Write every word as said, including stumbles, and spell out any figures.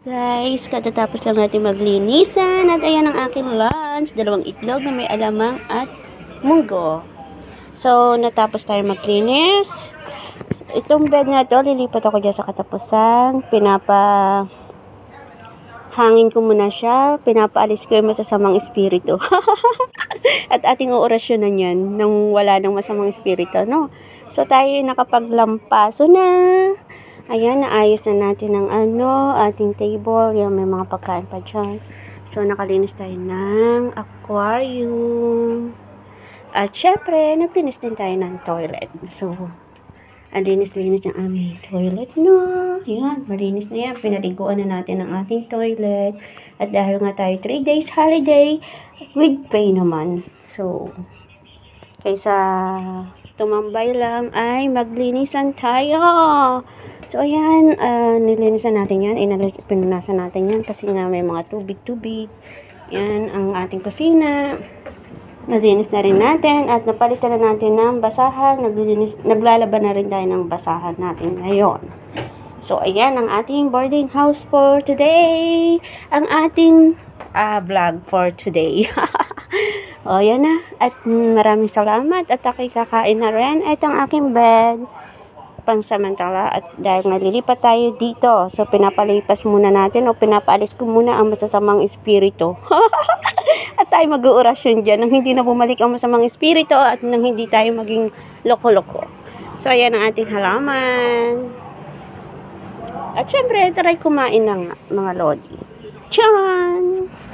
Guys, katatapos lang natin maglinisan at ayan ang aking lunch, dalawang itlog na may alamang at munggo. So, natapos tayo maglinis. Itong bed na to, lilipat ako dyan sa katapusan. Pinapa hangin ko muna siya. Pinapaalis ko yung masasamang espiritu. At ating uorasyon na yan nang wala ng masamang espiritu, no? So, tayo nakapaglampaso na. Ayan, naayos na natin ang ano, ating table. Yan, may mga pagkain pa dyan. So, nakalinis tayo ng aquarium. At syempre, naglinis din tayo ng toilet. So, ang linis-linis ng aming toilet na. Yan, malinis na yan. Pinaliguan na natin ang ating toilet. At dahil nga tayo three days holiday, with pay naman. So, kaysa tumambay lang ay maglinisan tayo. So, ayan, uh, nilinisan natin yan. Inalis, pinunasan natin yan kasi nga may mga tubig-tubig. Yan, ang ating kusina. Nalinis na rin natin at napalitan na natin ng basahan. Naglinis, naglalaban na rin tayo ng basahan natin ngayon. So, ayan ang ating boarding house for today. Ang ating uh, vlog for today. O, yan na. At maraming salamat. At ako'y kakain na rin. Ito ang aking bed. Pansamantala. At dahil nalilipat tayo dito. So, pinapalipas muna natin o pinapaalis ko muna ang masasamang espiritu. At tayo mag-uurasyon dyan nang hindi na bumalik ang masamang espiritu at nang hindi tayo maging loko-loko. So, ayan ang ating halaman. At syempre, try kumain ng mga lodi. Tiyan!